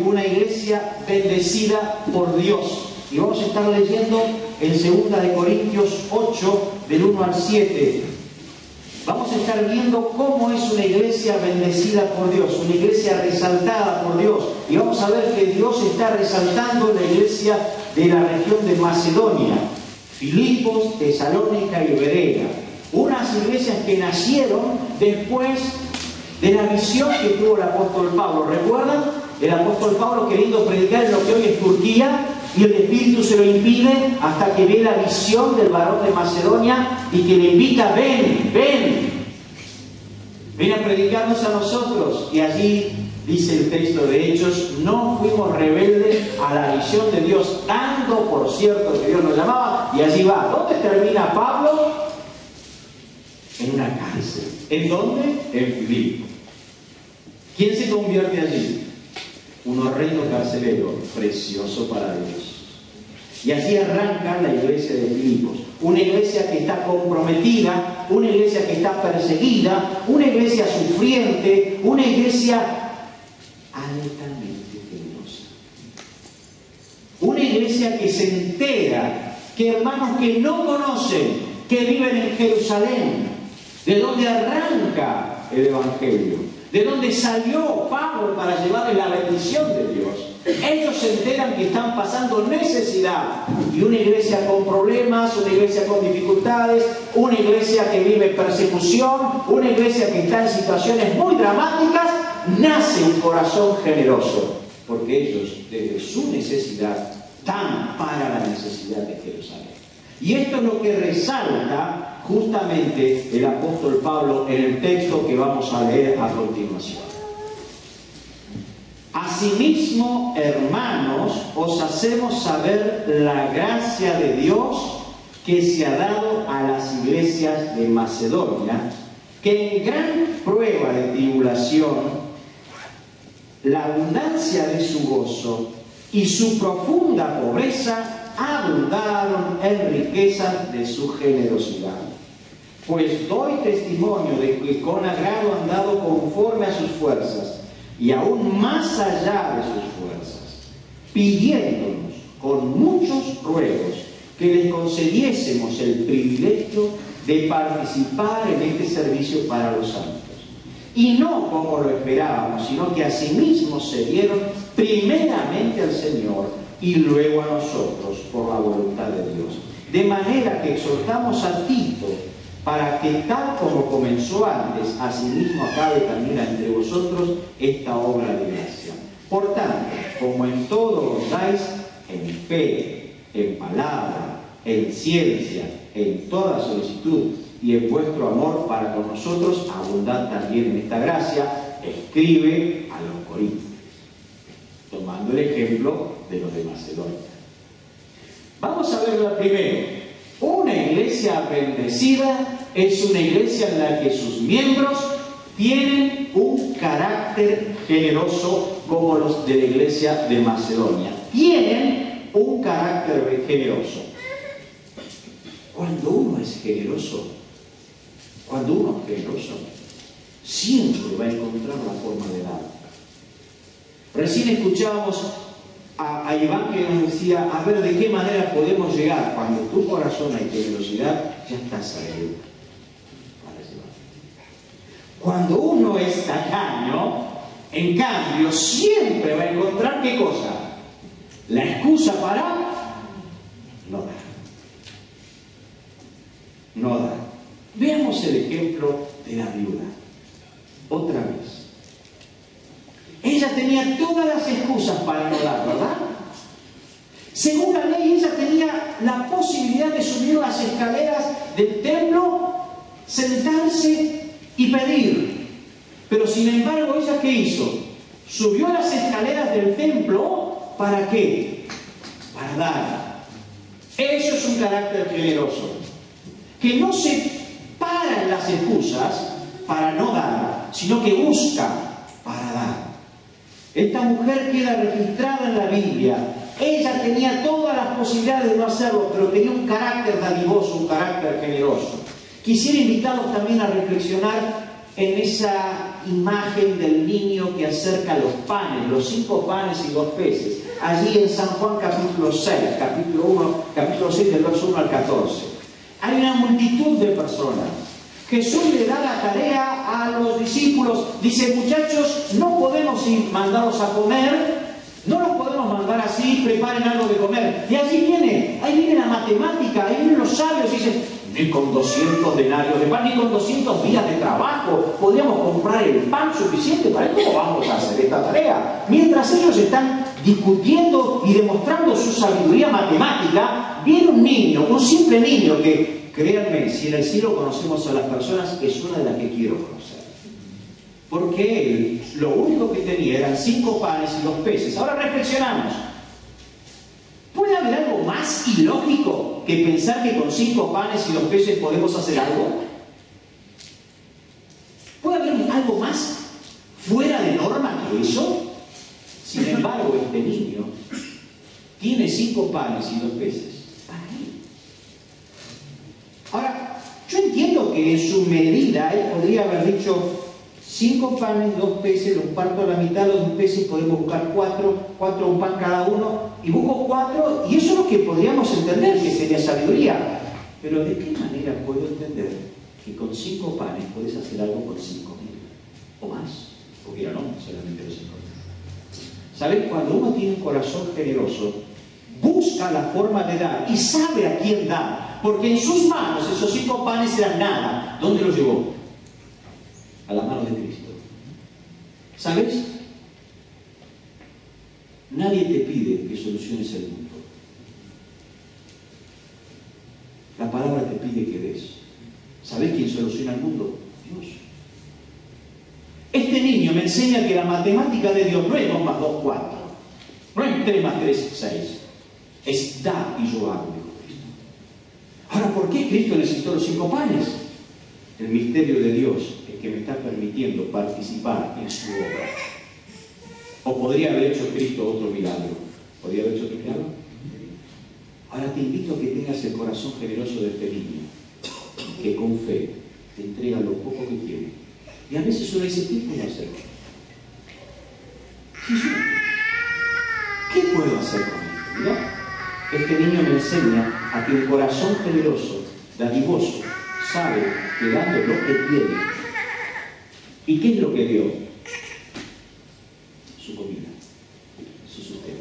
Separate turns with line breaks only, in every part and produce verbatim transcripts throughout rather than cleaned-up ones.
una iglesia bendecida por Dios. Y vamos a estar leyendo en segunda de Corintios ocho, del uno al siete. Vamos a estar viendo cómo es una iglesia bendecida por Dios, una iglesia resaltada por Dios. Y vamos a ver que Dios está resaltando la iglesia de la región de Macedonia, Filipos, Tesalónica y Berea. Unas iglesias que nacieron después de la visión que tuvo el apóstol Pablo. ¿Recuerdan? El apóstol Pablo queriendo predicar en lo que hoy es Turquía, y el Espíritu se lo impide hasta que ve la visión del varón de Macedonia y que le invita: ven, ven, ven a predicarnos a nosotros. Y allí dice el texto de Hechos: no fuimos rebeldes a la visión de Dios, dando por cierto que Dios nos llamaba. Y allí va. ¿Dónde termina Pablo? En una cárcel. ¿En dónde? En Filipos. ¿Quién se convierte allí? Un horrendo carcelero, precioso para Dios. Y así arranca la iglesia de Filipos. Una iglesia que está comprometida, una iglesia que está perseguida, una iglesia sufriente, una iglesia altamente temerosa. Una iglesia que se entera que hermanos que no conocen, que viven en Jerusalén, de donde arranca el Evangelio, de donde salió Pablo para llevarles la bendición de Dios. Ellos se enteran que están pasando necesidad. Y una iglesia con problemas, una iglesia con dificultades, una iglesia que vive persecución, una iglesia que está en situaciones muy dramáticas, nace un corazón generoso. Porque ellos, desde su necesidad, dan para la necesidad de Jerusalén. Y esto es lo que resalta justamente el apóstol Pablo en el texto que vamos a leer a continuación. Asimismo, hermanos, os hacemos saber la gracia de Dios que se ha dado a las iglesias de Macedonia, que en gran prueba de tribulación, la abundancia de su gozo y su profunda pobreza abundaron en riquezas de su generosidad. Pues doy testimonio de que con agrado han dado conforme a sus fuerzas, y aún más allá de sus fuerzas, pidiéndonos con muchos ruegos que les concediésemos el privilegio de participar en este servicio para los santos. Y no como lo esperábamos, sino que asimismo se dieron primeramente al Señor y luego a nosotros por la voluntad de Dios. De manera que exhortamos a Tito para que tal como comenzó antes, asimismo acabe también entre vosotros esta obra de gracia. Por tanto, como en todo os dais, en fe, en palabra, en ciencia, en toda solicitud y en vuestro amor para con nosotros, abundad también en esta gracia, escribe a los Corintios, tomando el ejemplo de los de Macedonia. Vamos a verla primero. Una iglesia bendecida es una iglesia en la que sus miembros tienen un carácter generoso como los de la iglesia de Macedonia. Tienen un carácter generoso. Cuando uno es generoso, cuando uno es generoso, siempre va a encontrar la forma de dar. Recién escuchábamos a, a Iván que nos decía, a ver de qué manera podemos llegar. Cuando en tu corazón hay generosidad, ya estás ahí para llevar. Cuando uno es tacaño, en cambio, siempre va a encontrar ¿qué cosa? La excusa para no dar. No dar. Veamos el ejemplo de la viuda. Otra vez. Ella tenía todas las excusas para no dar, ¿verdad? Según la ley, ella tenía la posibilidad de subir las escaleras del templo, sentarse y pedir. Pero sin embargo, ¿ella qué hizo? Subió las escaleras del templo, ¿para qué? Para dar. Eso es un carácter generoso. Que no se para en las excusas para no dar, sino que busca para dar. Esta mujer queda registrada en la Biblia. Ella tenía todas las posibilidades de no hacerlo, pero tenía un carácter dadivoso, un carácter generoso. Quisiera invitarlos también a reflexionar en esa imagen del niño que acerca los panes, los cinco panes y dos peces. Allí en San Juan capítulo seis, capítulo uno, capítulo seis del verso uno al catorce. Hay una multitud de personas. Jesús le da la tarea a los discípulos. Dice, muchachos, no podemos ir mandarlos a comer. No los podemos mandar así, preparen algo de comer. Y allí viene, ahí viene la matemática, ahí vienen los sabios y dicen, ni con doscientos denarios de pan, ni con doscientos días de trabajo podríamos comprar el pan suficiente para esto. ¿Cómo vamos a hacer esta tarea? Mientras ellos están discutiendo y demostrando su sabiduría matemática, viene un niño, un simple niño que, créanme, si en el cielo conocemos a las personas, es una de las que quiero conocer. Porque él, lo único que tenía eran cinco panes y dos peces. Ahora reflexionamos. ¿Puede haber algo más ilógico que pensar que con cinco panes y dos peces podemos hacer algo? ¿Puede haber algo más fuera de norma que eso? Sin embargo, este niño tiene cinco panes y dos peces para él. Ahora, yo entiendo que en su medida él podría haber dicho, cinco panes, dos peces, los parto a la mitad, los dos peces, podemos buscar cuatro, cuatro un pan cada uno, y busco cuatro, y eso es lo que podríamos entender, que sería sabiduría. Pero ¿de qué manera puedo entender que con cinco panes puedes hacer algo con cinco mil? O más, porque no, solamente los cinco mil. ¿Sabes? Cuando uno tiene un corazón generoso, busca la forma de dar, y sabe a quién dar, porque en sus manos esos cinco panes eran nada. ¿Dónde los llevó? A las manos de Cristo. ¿Sabes? Nadie te pide que soluciones el mundo. La palabra te pide que des. ¿Sabes quién soluciona el mundo? Dios. Este niño me enseña que la matemática de Dios no es dos más dos, cuatro. No es tres más tres, seis. Es da y yo hago, dijo Cristo. Ahora, ¿por qué Cristo necesitó los cinco panes? El misterio de Dios es que me está permitiendo participar en su obra. O podría haber hecho Cristo otro milagro. ¿Podría haber hecho otro milagro? Ahora te invito a que tengas el corazón generoso de este niño, que con fe te entrega lo poco que tiene. Y a veces uno dice, ¿qué puedo hacer? ¿Qué puedo hacer con esto? ¿Mira? Este niño me enseña a que el corazón generoso, dadivoso, sabe que dando lo que tiene. ¿Y qué es lo que dio? Su comida, su sustento.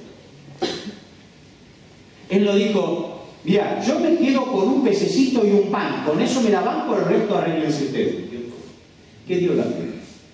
Él no dijo, mira, yo me quedo con un pececito y un pan, con eso me la van, por el resto arreglense ustedes. ¿Qué dio la moneda?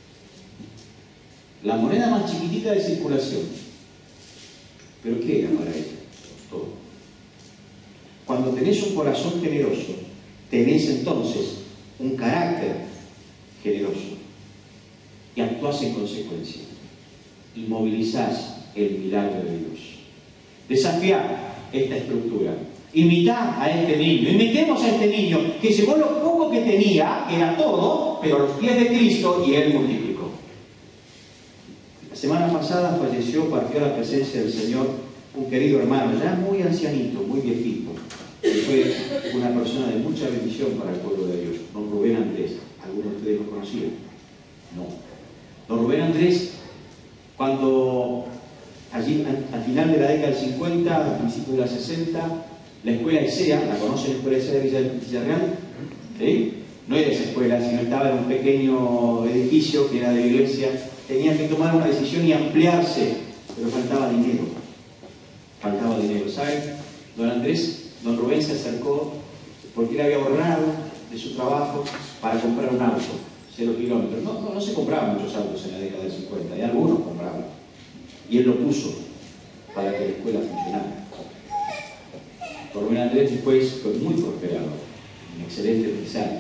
La moneda más chiquitita de circulación. ¿Pero qué era para ella? Todo. Cuando tenés un corazón generoso, tenés entonces un carácter generoso y actuás en consecuencia y movilizás el milagro de Dios. Desafiar esta estructura. Imitad a este niño. Imitemos a este niño que llevó lo poco que tenía, que era todo, pero a los pies de Cristo, y él multiplicó. La semana pasada falleció, partió a la presencia del Señor un querido hermano, ya muy ancianito, muy viejito. Fue una persona de mucha bendición para el pueblo de Dios, don Rubén Andrés. ¿Algunos de ustedes lo conocían? No. Don Rubén Andrés, cuando allí al final de la década del cincuenta, a principios de la sesenta, la escuela ESEA, ¿la conocen, la escuela ESEA de Villarreal? ¿Sí? No era esa escuela, sino estaba en un pequeño edificio que era de la iglesia. Tenía que tomar una decisión y ampliarse, pero faltaba dinero. Faltaba dinero, ¿saben? Don Andrés Don Rubén se acercó porque él había ahorrado de su trabajo para comprar un auto, cero kilómetros. No, no, no se compraban muchos autos en la década del cincuenta, y algunos compraban. Y él lo puso para que la escuela funcionara. Don Rubén Andrés después fue muy prosperado, un excelente empresario.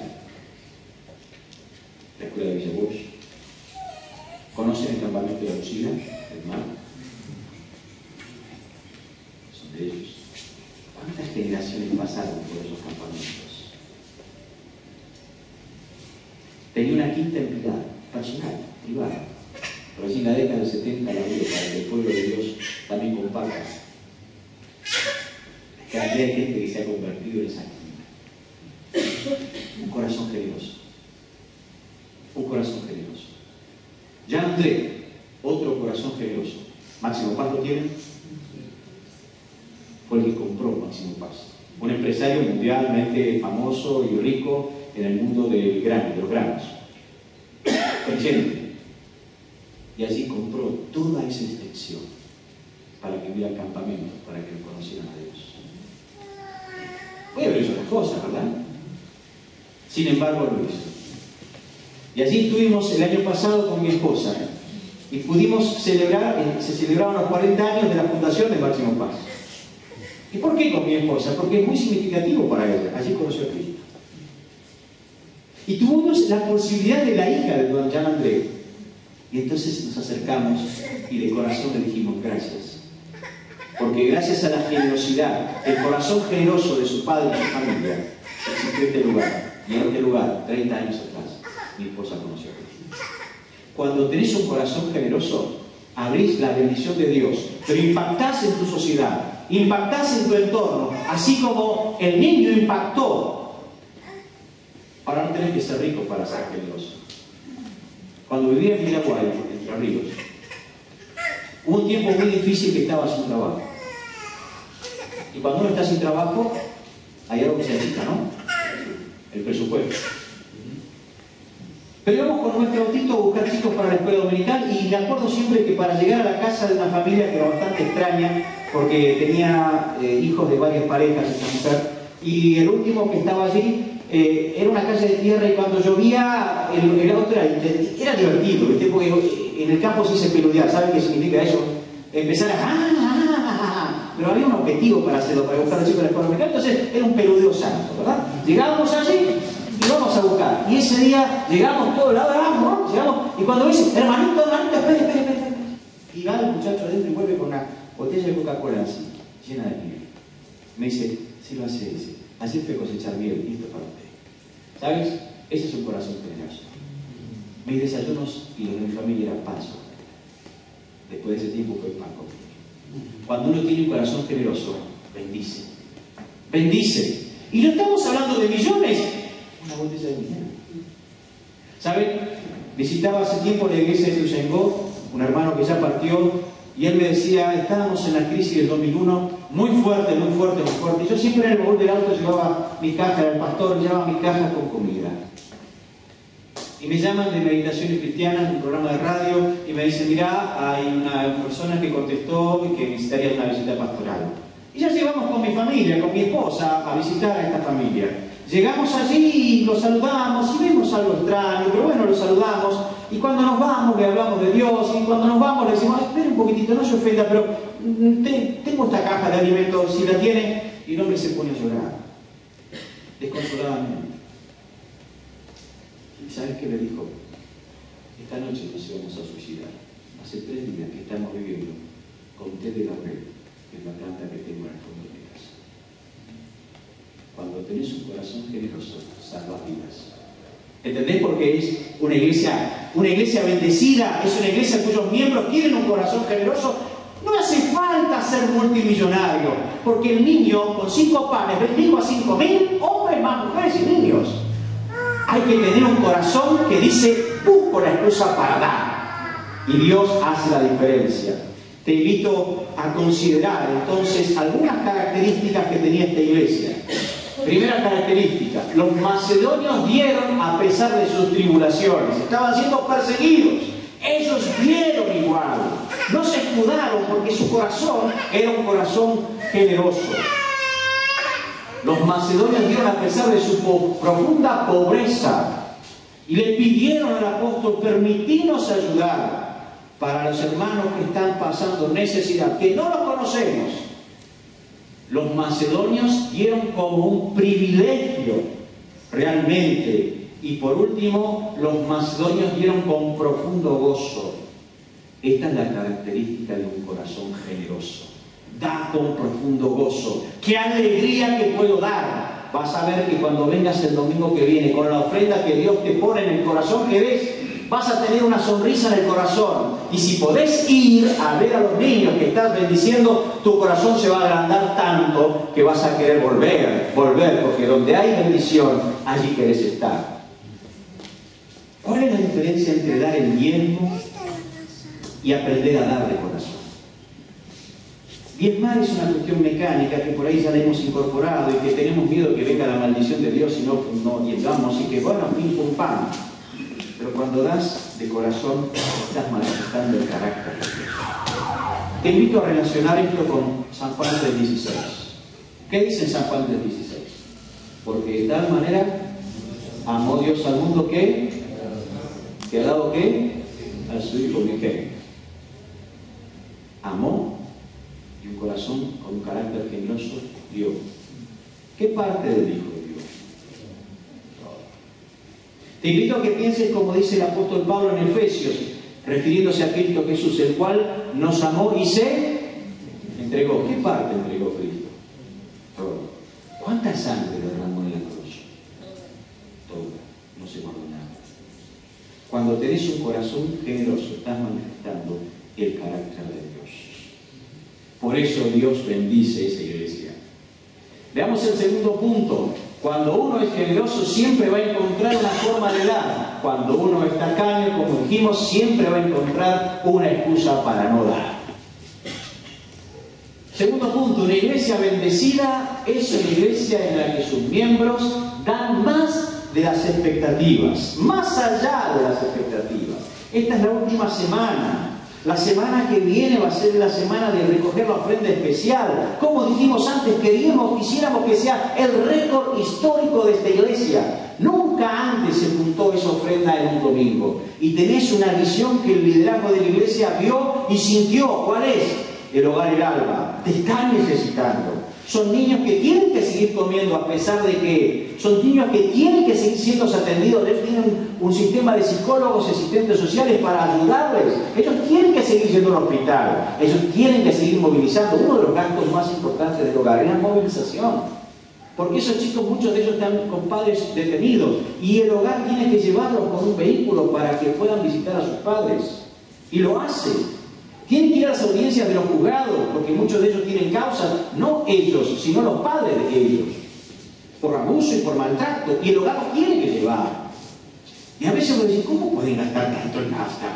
La escuela de Villa Bosch. ¿Conocen el campamento de Lucila, del mar? Son de ellos. ¿Cuántas generaciones pasaron por esos campamentos? Tenía una quinta en Pilar, personal, privada. Pero así en la década del setenta la abrió para que el pueblo de Dios también comparta. Que hay gente que se ha convertido en esa quinta. Un corazón generoso. Un corazón generoso. Ya André, otro corazón generoso. Máximo Paz lo tiene. Fue el que compró Máximo Paz. Un empresario mundialmente famoso y rico en el mundo del grano, de los granos. Creyente. Y allí compró toda esa extensión para que hubiera campamentos, para que lo conocieran a Dios. Puede haber hecho las cosas, ¿verdad? Sin embargo, lo hizo. Y allí estuvimos el año pasado con mi esposa y pudimos celebrar, se celebraron los cuarenta años de la fundación de Máximo Paz. ¿Y por qué con mi esposa? Porque es muy significativo para ella. Allí conoció a Cristo. Y tuvimos la posibilidad de la hija de don Jean André. Y entonces nos acercamos y de corazón le dijimos gracias. Porque gracias a la generosidad, el corazón generoso de su padre y su familia, existió este lugar. Y en este lugar, treinta años atrás, mi esposa conoció a Cristo. Cuando tenés un corazón generoso, abrís la bendición de Dios, pero impactás en tu sociedad, impactás en tu entorno, así como el niño impactó. Ahora no tenés que ser rico para ser generoso. Cuando vivía en Miraguay, en Entre Ríos, hubo un tiempo muy difícil que estaba sin trabajo. Y cuando uno está sin trabajo, hay algo que se necesita, ¿no? El presupuesto. Pero íbamos con nuestro autito a buscar chicos para la escuela dominical y me acuerdo siempre que para llegar a la casa de una familia que era bastante extraña, porque tenía eh, hijos de varias parejas esta mujer, y el último que estaba allí eh, era una calle de tierra y cuando llovía el, el auto era, era divertido, ¿viste? Porque en el campo se dice peludear, ¿saben qué significa eso? Empezar a... ¡Ah, ah, ah! Pero había un objetivo para hacerlo, para buscar a los chicos de la escuela dominical, entonces era un peludeo santo, ¿verdad? Llegábamos allí y vamos a buscar. Y ese día llegamos todos lados, ¿no? Llegamos, y cuando dice, hermanito, hermanito, espere, espere, espere, espere. Y va el muchacho adentro y vuelve con una botella de Coca-Cola así, llena de miel. Me dice, sí lo hace, dice, así fue cosechar miel, listo para usted. ¿Sabes? Ese es un corazón generoso. Mis desayunos y los de mi familia eran pan solo. Después de ese tiempo fue pan conmigo. Cuando uno tiene un corazón generoso, bendice. Bendice. Y no estamos hablando de millones. Una botella de miel. ¿Saben? Visitaba hace tiempo la iglesia de Tuyangó, un hermano que ya partió, y él me decía, estábamos en la crisis del dos mil uno, muy fuerte, muy fuerte, muy fuerte. Y yo siempre en el baúl del auto llevaba mi caja, era el pastor, llevaba mi caja con comida. Y me llaman de Meditaciones Cristianas, un programa de radio, y me dicen, mirá, hay una persona que contestó y que necesitaría una visita pastoral. Y ya llegamos con mi familia, con mi esposa, a visitar a esta familia. Llegamos allí y los saludamos y vemos algo extraño, pero bueno, los saludamos. Y cuando nos vamos le hablamos de Dios y cuando nos vamos le decimos, espere un poquitito, no se ofenda, pero te, tengo esta caja de alimentos, si la tiene. Y el hombre se pone a llorar, desconsoladamente. ¿Y sabes qué le dijo? Esta noche nos íbamos a suicidar. Hace tres días que estamos viviendo con té de laurel, que es la planta que tengo en el fondo de mi casa. Cuando tenés un corazón generoso, salvas vidas. ¿Entendés? Porque es una iglesia, una iglesia bendecida, es una iglesia cuyos miembros tienen un corazón generoso. No hace falta ser multimillonario, porque el niño con cinco panes bendijo a cinco mil hombres, más mujeres y niños. Hay que tener un corazón que dice, busco la excusa para dar. Y Dios hace la diferencia. Te invito a considerar entonces algunas características que tenía esta iglesia. Primera característica, los macedonios dieron a pesar de sus tribulaciones. Estaban siendo perseguidos. Ellos dieron igual. No se escudaron porque su corazón era un corazón generoso. Los macedonios dieron a pesar de su po profunda pobreza y le pidieron al apóstol, permitirnos ayudar para los hermanos que están pasando necesidad, que no los conocemos. Los macedonios dieron como un privilegio realmente. Y por último, los macedonios dieron con profundo gozo. Esta es la característica de un corazón generoso. Da con profundo gozo. ¡Qué alegría que puedo dar! Vas a ver que cuando vengas el domingo que viene con la ofrenda que Dios te pone en el corazón que ves, vas a tener una sonrisa en el corazón. Y si podés ir a ver a los niños que estás bendiciendo, tu corazón se va a agrandar tanto que vas a querer volver, volver, porque donde hay bendición, allí querés estar. ¿Cuál es la diferencia entre dar el diezmo y aprender a dar de corazón? Diezmar es una cuestión mecánica que por ahí ya la hemos incorporado y que tenemos miedo de que venga la maldición de Dios si no, no diezmamos, y que bueno, pim pum pam. Pero cuando das de corazón, estás manifestando el carácter de Dios. Te invito a relacionar esto con San Juan tres dieciséis. ¿Qué dice en San Juan tres dieciséis? Porque de tal manera amó Dios al mundo que, que ha dado ¿qué? A su Hijo unigénito. Amó y un corazón con un carácter generoso dio. ¿Qué parte del Hijo dio? Te invito a que pienses como dice el apóstol Pablo en Efesios, refiriéndose a Cristo Jesús, el cual nos amó y se entregó. ¿Qué parte entregó Cristo? Todo. ¿Cuánta sangre derramó en la cruz? Toda. No se guardó nada. Cuando tenés un corazón generoso, estás manifestando el carácter de Dios. Por eso Dios bendice esa iglesia. Veamos el segundo punto. Cuando uno es generoso, siempre va a encontrar una forma de dar. Cuando uno es tacaño, como dijimos, siempre va a encontrar una excusa para no dar. Segundo punto, una iglesia bendecida es una iglesia en la que sus miembros dan más de las expectativas, más allá de las expectativas. Esta es la última semana. La semana que viene va a ser la semana de recoger la ofrenda especial. Como dijimos antes, queríamos, quisiéramos que sea el récord histórico de esta iglesia. Nunca antes se juntó esa ofrenda en un domingo. Y tenés una visión que el liderazgo de la iglesia vio y sintió. ¿Cuál es? El Hogar El Alba. Te están necesitando. Son niños que tienen que seguir comiendo a pesar de que son niños que tienen que seguir siendo atendidos. Ellos tienen un sistema de psicólogos y asistentes sociales para ayudarles. Ellos tienen que seguir yendo al hospital. Ellos tienen que seguir movilizando. Uno de los gastos más importantes del hogar es la movilización. Porque esos chicos, muchos de ellos están con padres detenidos. Y el hogar tiene que llevarlos con un vehículo para que puedan visitar a sus padres. Y lo hace. Tienen que ir a las audiencias de los juzgados, porque muchos de ellos tienen causas, no ellos, sino los padres de ellos, por abuso y por maltrato, y el hogar los tiene que llevar. Y a veces uno dice, ¿cómo pueden gastar tanto en nafta?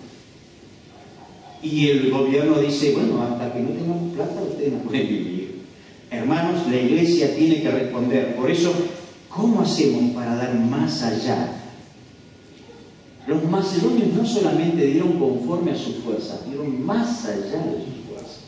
Y el gobierno dice, bueno, hasta que no tengamos plata ustedes no pueden vivir. Hermanos, la iglesia tiene que responder. Por eso, ¿cómo hacemos para dar más allá? Los macedonios no solamente dieron conforme a sus fuerzas, dieron más allá de sus fuerzas.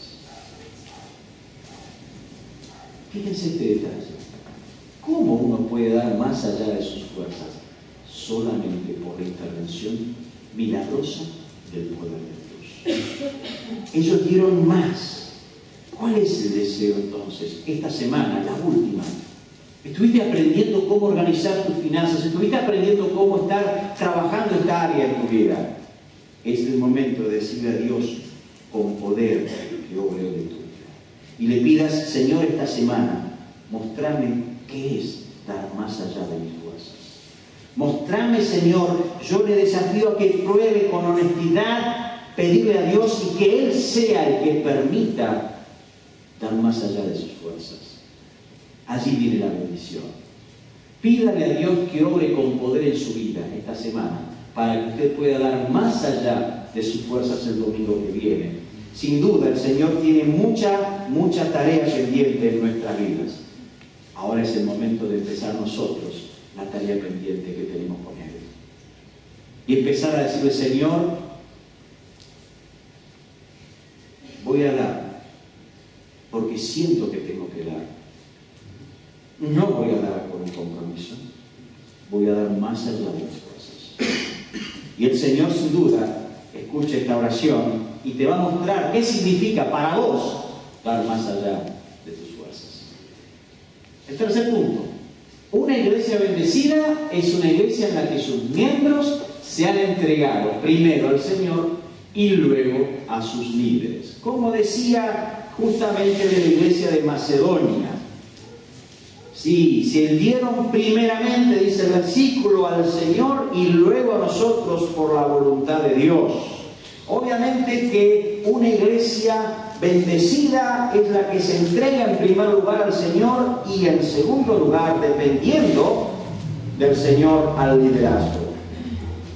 Fíjense este detalle. ¿Cómo uno puede dar más allá de sus fuerzas? Solamente por la intervención milagrosa del poder de Dios. Ellos dieron más. ¿Cuál es el deseo entonces? Esta semana, la última. Estuviste aprendiendo cómo organizar tus finanzas, estuviste aprendiendo cómo estar trabajando esta área en tu vida. Es el momento de decirle a Dios con poder que obre de tu vida. Y le pidas, Señor, esta semana, mostrame qué es dar más allá de mis fuerzas. Mostrame, Señor, yo le desafío a que pruebe con honestidad, pedirle a Dios y que Él sea el que permita dar más allá de sus fuerzas. Allí viene la bendición. Pídale a Dios que obre con poder en su vida esta semana para que usted pueda dar más allá de sus fuerzas el domingo que viene. Sin duda, el Señor tiene mucha, mucha tarea pendiente en nuestras vidas. Ahora es el momento de empezar nosotros la tarea pendiente que tenemos con Él. Y empezar a decirle, Señor, voy a dar porque siento que tengo que dar. No voy a dar por un compromiso, voy a dar más allá de mis fuerzas. Y el Señor, sin duda, escucha esta oración y te va a mostrar qué significa para vos dar más allá de tus fuerzas. El tercer punto. Una iglesia bendecida es una iglesia en la que sus miembros se han entregado primero al Señor y luego a sus líderes. Como decía justamente de la iglesia de Macedonia. Sí, se dieron primeramente, dice el versículo, al Señor y luego a nosotros por la voluntad de Dios. Obviamente que una iglesia bendecida es la que se entrega en primer lugar al Señor y en segundo lugar, dependiendo del Señor, al liderazgo.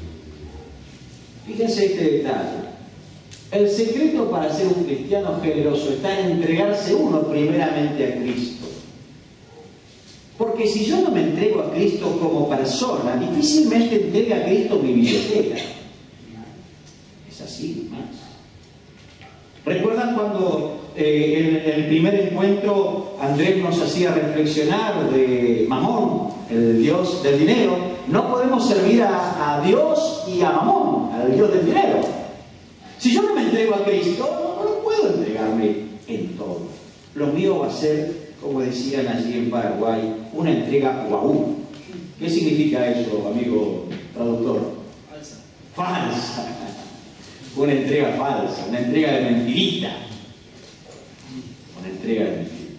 Fíjense este detalle. El secreto para ser un cristiano generoso está en entregarse uno primeramente a Cristo. Porque si yo no me entrego a Cristo como persona, difícilmente entregue a Cristo mi billetera. Es así, más. ¿Recuerdan cuando eh, en el primer encuentro Andrés nos hacía reflexionar de Mamón, el dios del dinero? No podemos servir a, a Dios y a Mamón, al dios del dinero. Si yo no me entrego a Cristo, no, no puedo entregarme en todo. Lo mío va a ser, como decían allí en Paraguay, una entrega guau. ¿Qué significa eso, amigo traductor? Falsa. Falsa. Una entrega falsa, una entrega de mentirita. Una entrega de mentirita.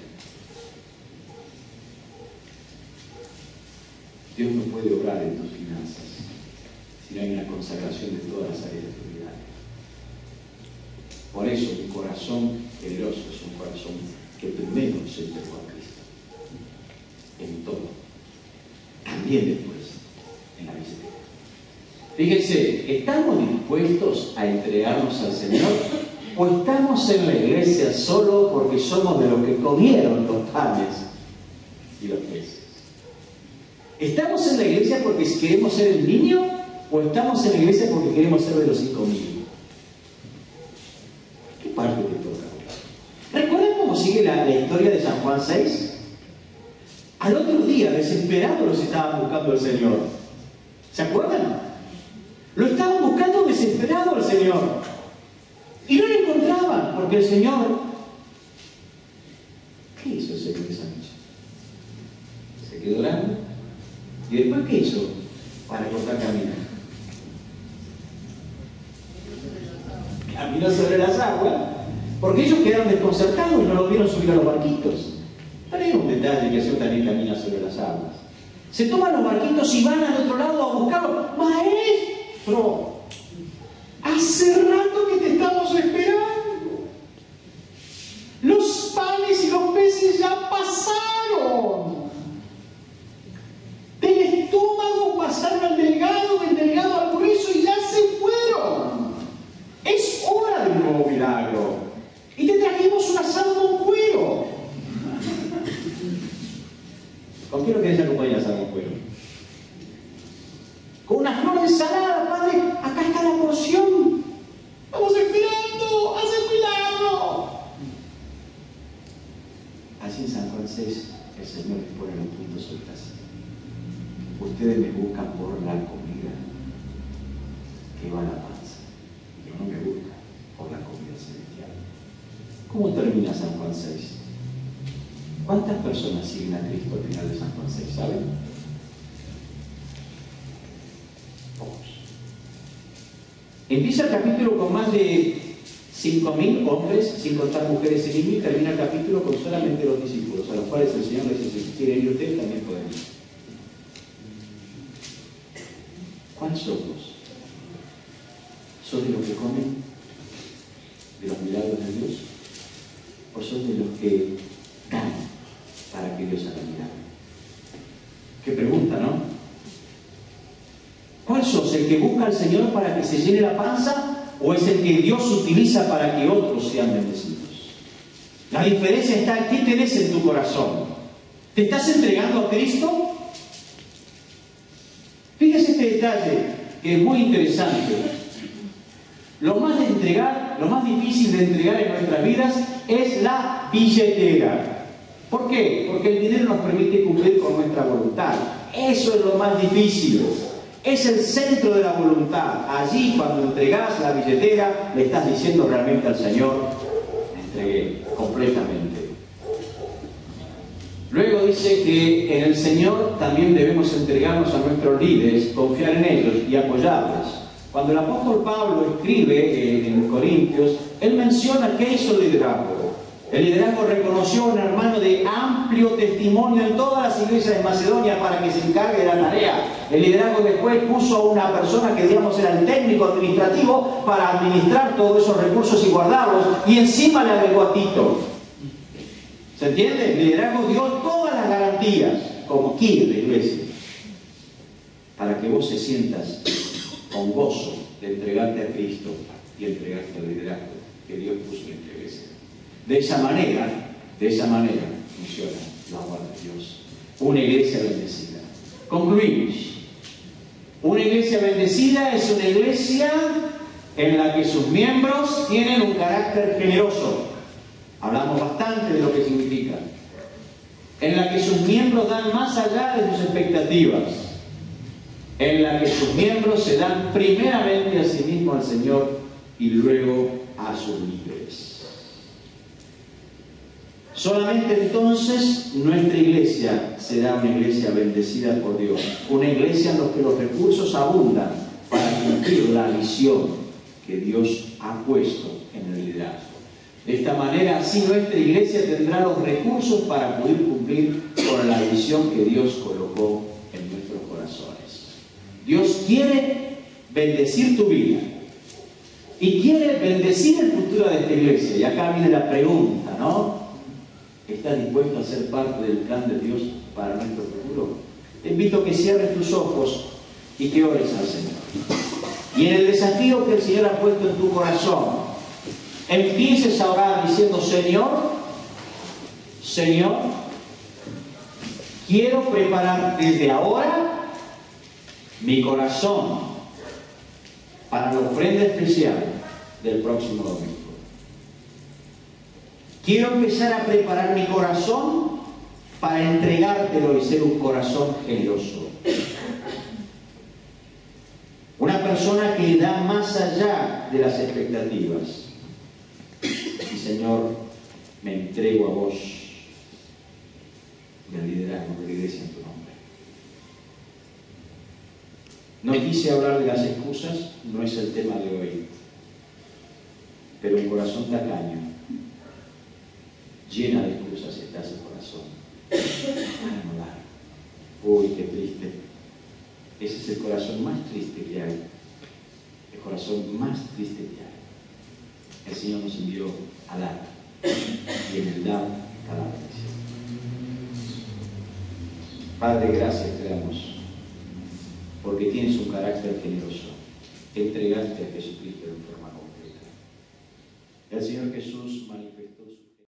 Dios no puede obrar en tus finanzas si no hay una consagración de todas las áreas de tu vida. Por eso mi corazón generoso es un corazón que primero se entregó a Cristo. En todo. También después, en la billetera. Fíjense, ¿estamos dispuestos a entregarnos al Señor? ¿O estamos en la iglesia solo porque somos de los que comieron los panes y los peces? ¿Estamos en la iglesia porque queremos ser el niño? ¿O estamos en la iglesia porque queremos ser de los cinco mil? ¿Qué parte te toca? ¿Recuerdan cómo sigue la, la historia de San Juan seis? Al otro día, desesperados, los estaban buscando el Señor. ¿Se acuerdan? Lo estaban buscando desesperado al Señor. Y no lo encontraban, porque el Señor... ¿Qué hizo el Señor esa noche? Se quedó orando. ¿Y después qué hizo para cortar camino? Caminó sobre las aguas, porque ellos quedaron desconcertados y no lo vieron subir a los barquitos. Pero hay un detalle que el Señor también camina sobre las aguas. Se toman los barquitos y van al otro lado a buscarlo. ¡Maestro! Hace rato que te estamos esperando. Los panes y los peces ya pasaron. Del estómago pasaron al delgado, del delgado al grueso y ya se fueron. Es hora de un nuevo milagro. Y te trajimos un asado con cuero. ¿Con qué lo querés acompañar asado con cuero? Con una flor de ensalada, Padre. Acá está la porción. Estamos esperando. ¡Hace un milagro! Así en San Juan seis, el Señor les pone los puntos sobre las sillas. Ustedes me buscan por la comida que va a la panza, pero no me buscan por la comida celestial. ¿Cómo termina San Juan seis? ¿Cuántas personas siguen a Cristo al final de San Juan seis? ¿Saben? Pocos. Empieza el capítulo con más de cinco mil hombres, sin contar mujeres y niños, y termina el capítulo con solamente los discípulos, a los cuales el Señor les dice: si quieren ir ustedes, también pueden ir. ¿Cuáles sos vos? ¿Sos de los que comen de los milagros de Dios? ¿O sos de los que dan para que Dios haga milagros? Qué pregunta, ¿no? ¿Cuál sos? ¿El que busca al Señor para que se llene la panza? ¿O es el que Dios utiliza para que otros sean bendecidos? La diferencia está en qué tenés en tu corazón. ¿Te estás entregando a Cristo? Fíjese este detalle que es muy interesante. Lo más de entregar, lo más difícil de entregar en nuestras vidas es la billetera. ¿Por qué? Porque el dinero nos permite cumplir con nuestra voluntad. Eso es lo más difícil. Es el centro de la voluntad. Allí, cuando entregás la billetera, le estás diciendo realmente al Señor: me entregué completamente. Luego dice que en el Señor también debemos entregarnos a nuestros líderes, confiar en ellos y apoyarlos. Cuando el apóstol Pablo escribe en Corintios, él menciona qué hizo el liderazgo. El liderazgo reconoció a un hermano de amplio testimonio en todas las iglesias de Macedonia para que se encargue de la tarea. El liderazgo después puso a una persona que, digamos, era el técnico administrativo para administrar todos esos recursos y guardarlos, y encima le agregó a Tito. ¿Se entiende? El liderazgo dio todas las garantías, como aquí en la iglesia, para que vos te sientas con gozo de entregarte a Cristo y entregarte al liderazgo que Dios puso en esta iglesia. De esa manera, de esa manera funciona la obra de Dios. Una iglesia bendecida. Concluimos. Una iglesia bendecida es una iglesia en la que sus miembros tienen un carácter generoso. Hablamos bastante de lo que significa. En la que sus miembros dan más allá de sus expectativas. En la que sus miembros se dan primeramente a sí mismos al Señor y luego a sus líderes. Solamente entonces nuestra iglesia será una iglesia bendecida por Dios. Una iglesia en la que los recursos abundan para cumplir la visión que Dios ha puesto en el liderazgo. De esta manera, así nuestra iglesia tendrá los recursos para poder cumplir con la visión que Dios colocó en nuestros corazones. Dios quiere bendecir tu vida y quiere bendecir el futuro de esta iglesia. Y acá viene la pregunta, ¿no? ¿Estás dispuesto a ser parte del plan de Dios para nuestro futuro? Te invito a que cierres tus ojos y que ores al Señor. Y en el desafío que el Señor ha puesto en tu corazón, empieces a orar diciendo: Señor, Señor, quiero preparar desde ahora mi corazón para la ofrenda especial del próximo domingo. Quiero empezar a preparar mi corazón para entregártelo y ser un corazón generoso. Una persona que da más allá de las expectativas. Y Señor, me entrego a vos y al liderazgo de la iglesia en tu nombre. No quise hablar de las excusas, no es el tema de hoy. Pero un corazón tacaño, llena de excusas está ese corazón. Para no dar. Uy, qué triste. Ese es el corazón más triste que hay. El corazón más triste que hay. El Señor nos envió a dar. Y en el dar cada bendición. Padre, gracias te damos. Porque tienes un carácter generoso. Entregaste a Jesucristo de forma completa. El Señor Jesús manifestó.